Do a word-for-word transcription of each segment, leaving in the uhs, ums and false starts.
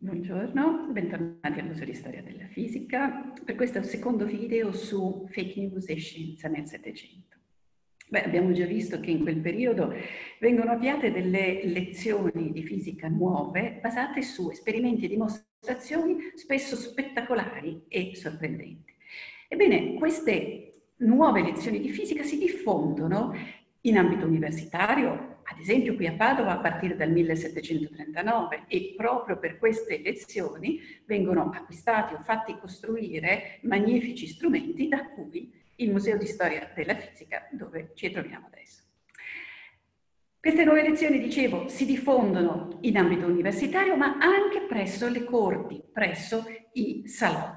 Buongiorno, bentornati al Museo di Storia della Fisica per questo secondo video su fake news e scienza nel Settecento. Beh, abbiamo già visto che in quel periodo vengono avviate delle lezioni di fisica nuove basate su esperimenti e dimostrazioni spesso spettacolari e sorprendenti. Ebbene, queste nuove lezioni di fisica si diffondono in ambito universitario, ad esempio qui a Padova a partire dal millesettecentotrentanove, e proprio per queste lezioni vengono acquistati o fatti costruire magnifici strumenti da cui il Museo di Storia della Fisica, dove ci troviamo adesso. Queste nuove lezioni, dicevo, si diffondono in ambito universitario, ma anche presso le corti, presso i salotti.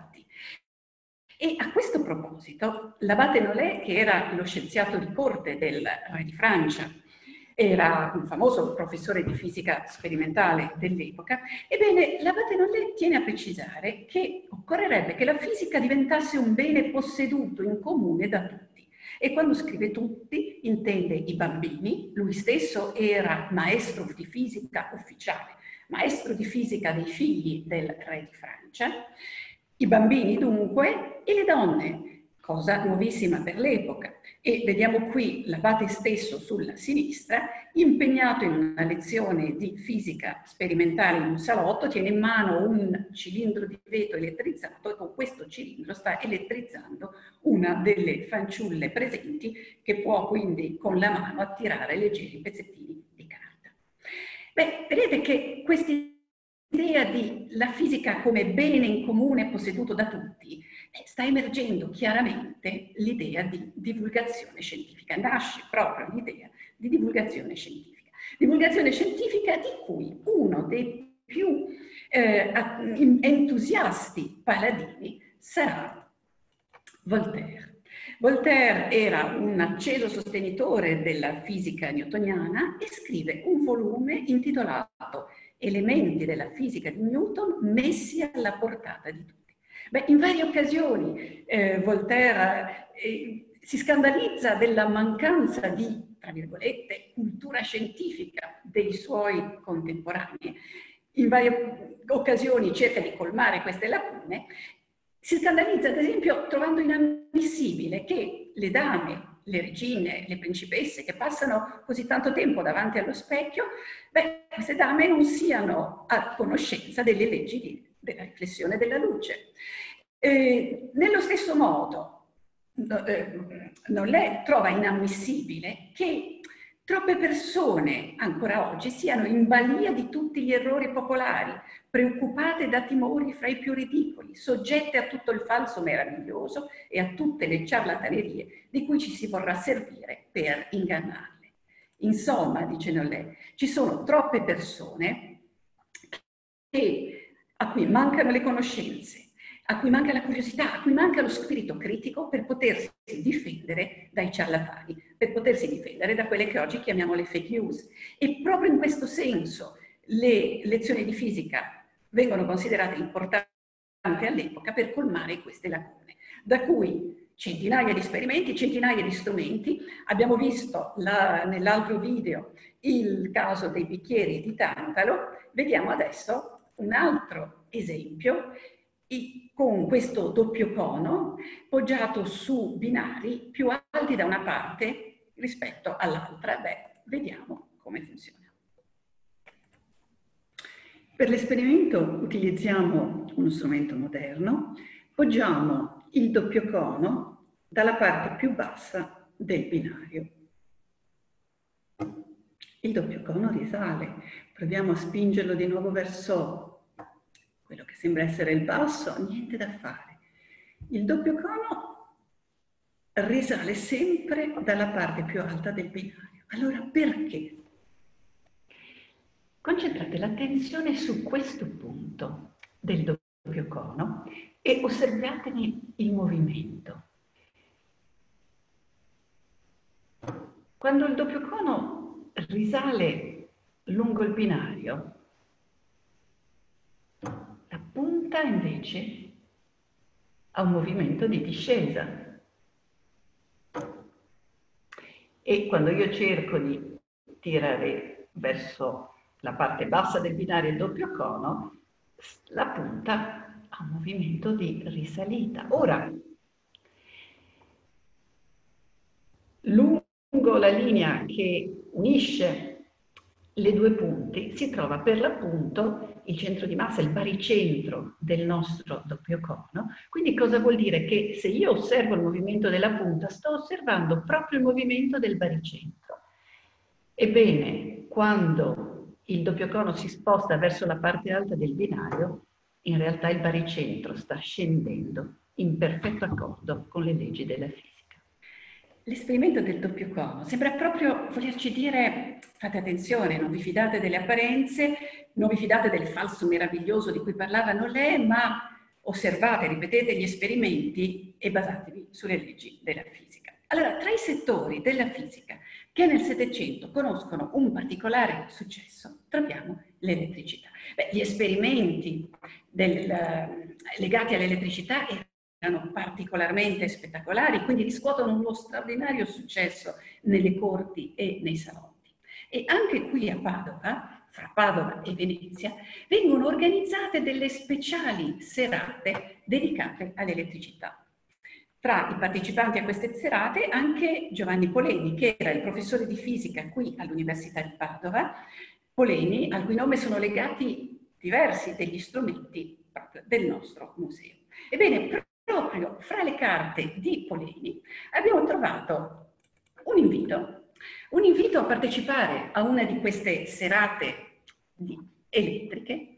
E a questo proposito, l'abate Nollet, che era lo scienziato di corte del re di Francia, era un famoso professore di fisica sperimentale dell'epoca, ebbene l'abate Nollet tiene a precisare che occorrerebbe che la fisica diventasse un bene posseduto in comune da tutti. E quando scrive tutti, intende i bambini. Lui stesso era maestro di fisica ufficiale, maestro di fisica dei figli del re di Francia, i bambini dunque e le donne, cosa nuovissima per l'epoca. E vediamo qui l'abate stesso sulla sinistra, impegnato in una lezione di fisica sperimentale in un salotto, tiene in mano un cilindro di vetro elettrizzato e con questo cilindro sta elettrizzando una delle fanciulle presenti, che può quindi con la mano attirare leggeri pezzettini di carta. Beh, vedete che questi l'idea di la fisica come bene in comune posseduto da tutti, eh, sta emergendo chiaramente l'idea di divulgazione scientifica. Nasce proprio l'idea di divulgazione scientifica. Divulgazione scientifica di cui uno dei più eh, entusiasti paladini sarà Voltaire. Voltaire era un acceso sostenitore della fisica newtoniana e scrive un volume intitolato Elementi della fisica di Newton messi alla portata di tutti. Beh, in varie occasioni eh, Voltaire eh, si scandalizza della mancanza di, tra virgolette, cultura scientifica dei suoi contemporanei. In varie occasioni cerca di colmare queste lacune. Si scandalizza, ad esempio, trovando inammissibile che le dame, le regine, le principesse che passano così tanto tempo davanti allo specchio, beh, queste dame non siano a conoscenza delle leggi di, della riflessione della luce. Eh, nello stesso modo, eh, Nollet trova inammissibile che troppe persone ancora oggi siano in balia di tutti gli errori popolari, preoccupate da timori fra i più ridicoli, soggette a tutto il falso meraviglioso e a tutte le ciarlatanerie di cui ci si vorrà servire per ingannarle. Insomma, dice Nollet, ci sono troppe persone che, a cui mancano le conoscenze, a cui manca la curiosità, a cui manca lo spirito critico per potersi difendere dai ciarlatani, per potersi difendere da quelle che oggi chiamiamo le fake news. E proprio in questo senso le lezioni di fisica vengono considerate importanti all'epoca per colmare queste lacune, da cui centinaia di esperimenti, centinaia di strumenti. Abbiamo visto nell'altro video il caso dei bicchieri di Tantalo, vediamo adesso un altro esempio con questo doppio cono poggiato su binari più alti da una parte rispetto all'altra. Beh, vediamo come funziona. Per l'esperimento utilizziamo uno strumento moderno, poggiamo il doppio cono dalla parte più bassa del binario. Il doppio cono risale, proviamo a spingerlo di nuovo verso quello che sembra essere il basso, niente da fare. Il doppio cono risale sempre dalla parte più alta del binario. Allora perché? Concentrate l'attenzione su questo punto del doppio cono e osservatene il movimento. Quando il doppio cono risale lungo il binario, la punta invece ha un movimento di discesa. E quando io cerco di tirare verso la parte bassa del binario il doppio cono, la punta ha un movimento di risalita. Ora, lungo la linea che unisce le due punte si trova per l'appunto il centro di massa, il baricentro del nostro doppio cono. Quindi cosa vuol dire? Che se io osservo il movimento della punta, sto osservando proprio il movimento del baricentro. Ebbene, quando il doppio cono si sposta verso la parte alta del binario, in realtà il baricentro sta scendendo in perfetto accordo con le leggi della fisica. L'esperimento del doppio cono sembra proprio volerci dire: fate attenzione, non vi fidate delle apparenze, non vi fidate del falso meraviglioso di cui parlavano lei, ma osservate, ripetete gli esperimenti e basatevi sulle leggi della fisica. Allora, tra i settori della fisica che nel Settecento conoscono un particolare successo, troviamo l'elettricità. Beh, gli esperimenti del, legati all'elettricità erano particolarmente spettacolari, quindi riscuotono uno straordinario successo nelle corti e nei salotti. E anche qui a Padova, fra Padova e Venezia, vengono organizzate delle speciali serate dedicate all'elettricità. Tra i partecipanti a queste serate anche Giovanni Poleni, che era il professore di fisica qui all'Università di Padova, Poleni, al cui nome sono legati diversi degli strumenti proprio del nostro museo. Ebbene, proprio fra le carte di Poleni abbiamo trovato un invito, un invito a partecipare a una di queste serate elettriche,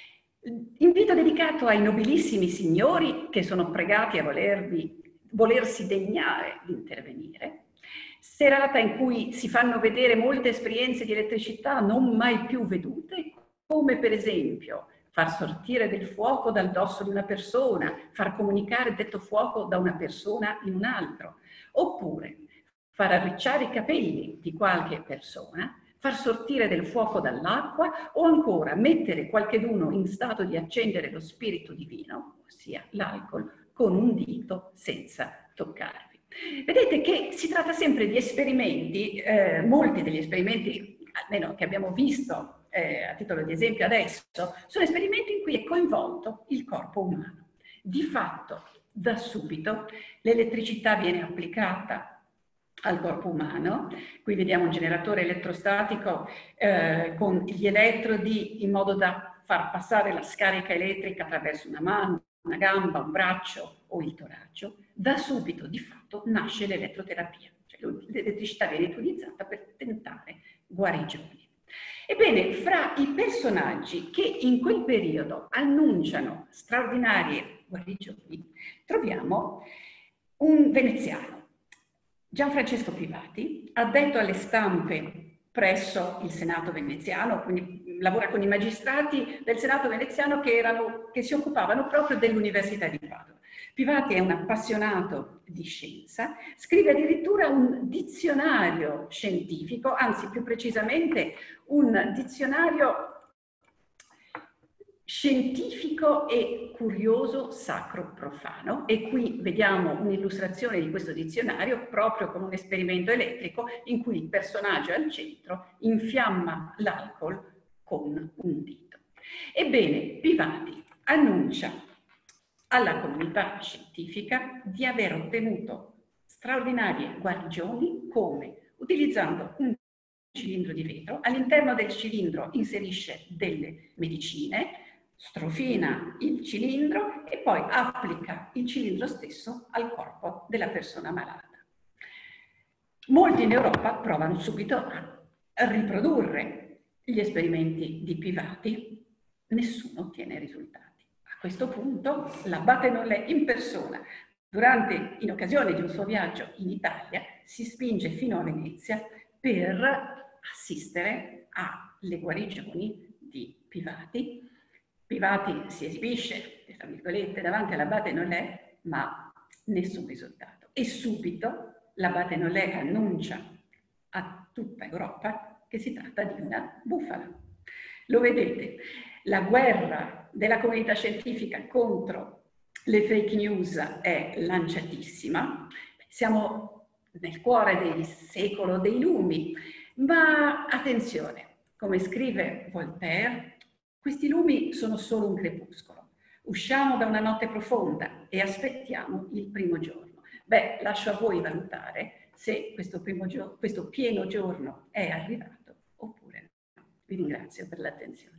invito dedicato ai nobilissimi signori che sono pregati a volervi, volersi degnare di intervenire, serata in cui si fanno vedere molte esperienze di elettricità non mai più vedute, come per esempio far sortire del fuoco dal dosso di una persona, far comunicare detto fuoco da una persona in un altro, oppure far arricciare i capelli di qualche persona, far sortire del fuoco dall'acqua o ancora mettere qualcheduno in stato di accendere lo spirito divino, ossia l'alcol, con un dito senza toccarvi. Vedete che si tratta sempre di esperimenti, eh, molti degli esperimenti, almeno che abbiamo visto Eh, a titolo di esempio adesso, sono esperimenti in cui è coinvolto il corpo umano. Di fatto, da subito, l'elettricità viene applicata al corpo umano. Qui vediamo un generatore elettrostatico eh, con gli elettrodi in modo da far passare la scarica elettrica attraverso una mano, una gamba, un braccio o il torace. Da subito, di fatto, nasce l'elettroterapia. Cioè, l'elettricità viene utilizzata per tentare guarigioni. Ebbene, fra i personaggi che in quel periodo annunciano straordinarie guarigioni, troviamo un veneziano, Gianfrancesco Privati, addetto alle stampe presso il Senato veneziano, quindi lavora con i magistrati del Senato veneziano che, erano, che si occupavano proprio dell'Università di Padova. Privati è un appassionato di scienza, scrive addirittura un dizionario scientifico, anzi più precisamente un dizionario scientifico e curioso sacro profano, e qui vediamo un'illustrazione di questo dizionario proprio con un esperimento elettrico in cui il personaggio al centro infiamma l'alcol con un dito. Ebbene, Privati annuncia alla comunità scientifica di aver ottenuto straordinarie guarigioni come utilizzando un cilindro di vetro, all'interno del cilindro inserisce delle medicine, strofina il cilindro e poi applica il cilindro stesso al corpo della persona malata. Molti in Europa provano subito a riprodurre gli esperimenti di Privati, nessuno ottiene risultati. A questo punto l'abate Nollet in persona, durante, in occasione di un suo viaggio in Italia, si spinge fino a Venezia per assistere alle guarigioni di Privati. Privati si esibisce, tra virgolette, davanti all'abate Nollet, ma nessun risultato. E subito l'abate Nollet annuncia a tutta Europa che si tratta di una bufala. Lo vedete, la guerra della comunità scientifica contro le fake news è lanciatissima. Siamo nel cuore del secolo dei lumi, ma attenzione, come scrive Voltaire, Questi lumi sono solo un crepuscolo. Usciamo da una notte profonda e aspettiamo il primo giorno. Beh, lascio a voi valutare se questo, primo questo pieno giorno è arrivato oppure no. Vi ringrazio per l'attenzione.